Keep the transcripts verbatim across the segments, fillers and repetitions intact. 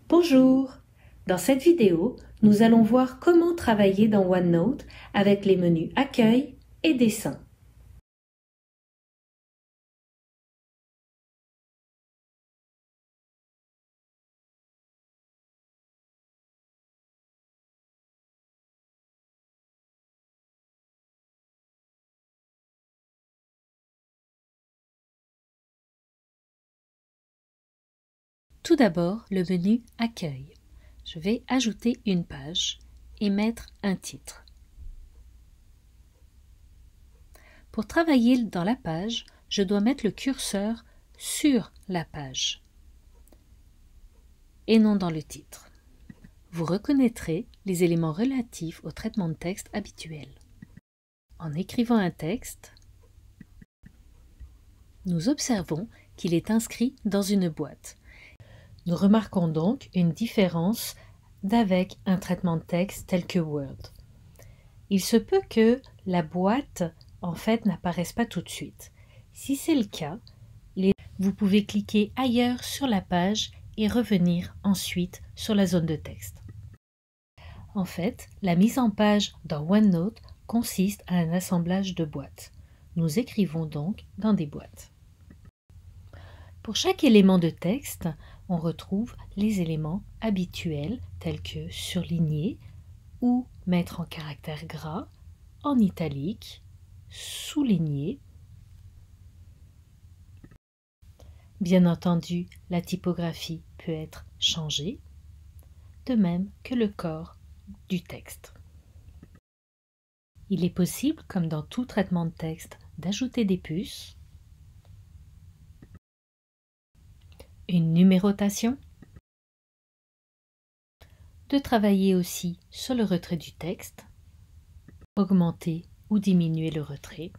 Bonjour! Dans cette vidéo, nous allons voir comment travailler dans OneNote avec les menus Accueil et Dessin. Tout d'abord, le menu Accueil. Je vais ajouter une page et mettre un titre. Pour travailler dans la page, je dois mettre le curseur sur la page et non dans le titre. Vous reconnaîtrez les éléments relatifs au traitement de texte habituel. En écrivant un texte, nous observons qu'il est inscrit dans une boîte. Nous remarquons donc une différence d'avec un traitement de texte tel que Word. Il se peut que la boîte, en fait, n'apparaisse pas tout de suite. Si c'est le cas, les... vous pouvez cliquer ailleurs sur la page et revenir ensuite sur la zone de texte. En fait, la mise en page dans OneNote consiste à un assemblage de boîtes. Nous écrivons donc dans des boîtes. Pour chaque élément de texte, on retrouve les éléments habituels tels que surligner ou mettre en caractère gras, en italique, souligner. Bien entendu, la typographie peut être changée, de même que le corps du texte. Il est possible, comme dans tout traitement de texte, d'ajouter des puces, une numérotation, de travailler aussi sur le retrait du texte, augmenter ou diminuer le retrait,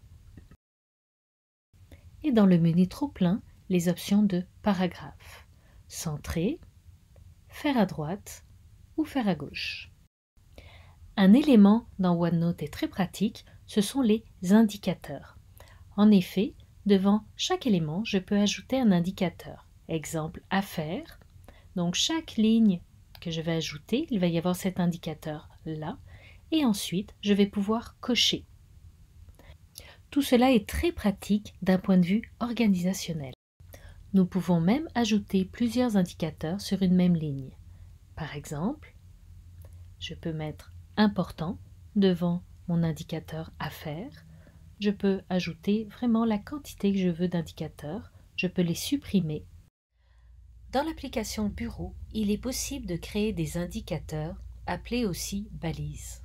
et dans le menu trop-plein, les options de paragraphe, centrer, faire à droite ou faire à gauche. Un élément dans OneNote est très pratique, ce sont les indicateurs. En effet, devant chaque élément, je peux ajouter un indicateur. Exemple, affaires. Donc chaque ligne que je vais ajouter, il va y avoir cet indicateur là. Et ensuite, je vais pouvoir cocher. Tout cela est très pratique d'un point de vue organisationnel. Nous pouvons même ajouter plusieurs indicateurs sur une même ligne. Par exemple, je peux mettre important devant mon indicateur affaires. Je peux ajouter vraiment la quantité que je veux d'indicateurs. Je peux les supprimer. Dans l'application Bureau, il est possible de créer des indicateurs, appelés aussi balises.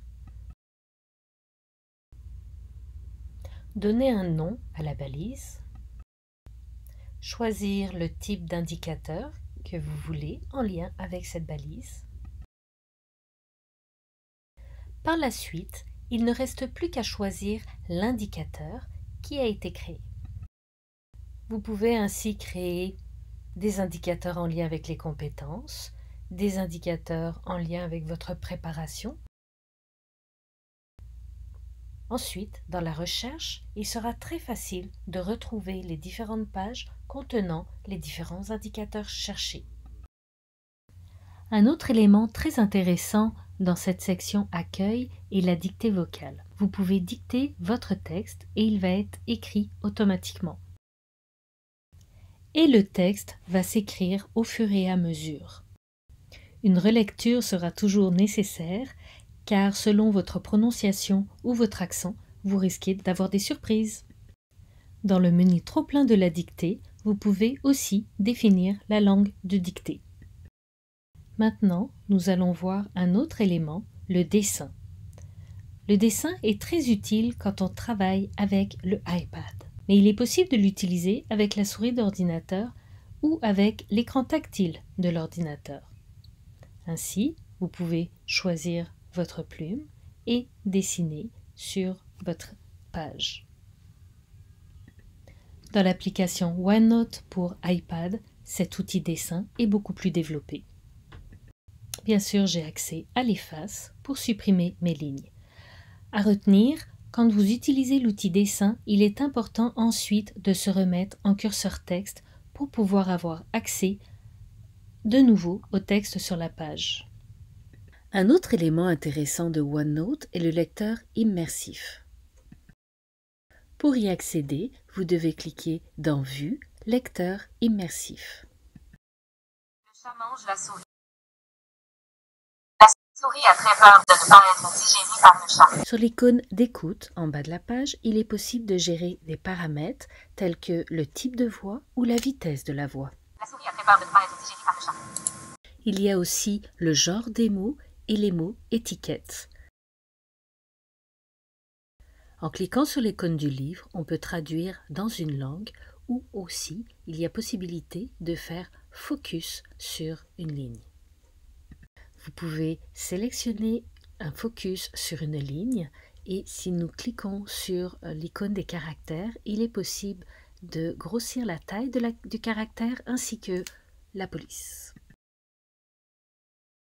Donner un nom à la balise. Choisir le type d'indicateur que vous voulez en lien avec cette balise. Par la suite, il ne reste plus qu'à choisir l'indicateur qui a été créé. Vous pouvez ainsi créer des indicateurs en lien avec les compétences, des indicateurs en lien avec votre préparation. Ensuite, dans la recherche, il sera très facile de retrouver les différentes pages contenant les différents indicateurs cherchés. Un autre élément très intéressant dans cette section Accueil est la dictée vocale. Vous pouvez dicter votre texte et il va être écrit automatiquement. Et le texte va s'écrire au fur et à mesure. Une relecture sera toujours nécessaire car selon votre prononciation ou votre accent, vous risquez d'avoir des surprises. Dans le menu trop-plein de la dictée, vous pouvez aussi définir la langue de dictée. Maintenant, nous allons voir un autre élément, le dessin. Le dessin est très utile quand on travaille avec le iPad. Mais il est possible de l'utiliser avec la souris d'ordinateur ou avec l'écran tactile de l'ordinateur. Ainsi, vous pouvez choisir votre plume et dessiner sur votre page. Dans l'application OneNote pour iPad, cet outil dessin est beaucoup plus développé. Bien sûr, j'ai accès à l'efface pour supprimer mes lignes. À retenir, quand vous utilisez l'outil dessin, il est important ensuite de se remettre en curseur texte pour pouvoir avoir accès de nouveau au texte sur la page. Un autre élément intéressant de OneNote est le lecteur immersif. Pour y accéder, vous devez cliquer dans Vue, lecteur immersif. Le chat mange la souris. La souris a très peur de ne pas être digérée par le chat. Sur l'icône d'écoute en bas de la page, il est possible de gérer des paramètres tels que le type de voix ou la vitesse de la voix. La souris a très peur de ne pas être digérée par le chat. Il y a aussi le genre des mots et les mots étiquettes. En cliquant sur l'icône du livre, on peut traduire dans une langue ou aussi il y a possibilité de faire focus sur une ligne. Vous pouvez sélectionner un focus sur une ligne et si nous cliquons sur l'icône des caractères, il est possible de grossir la taille de la, du caractère ainsi que la police.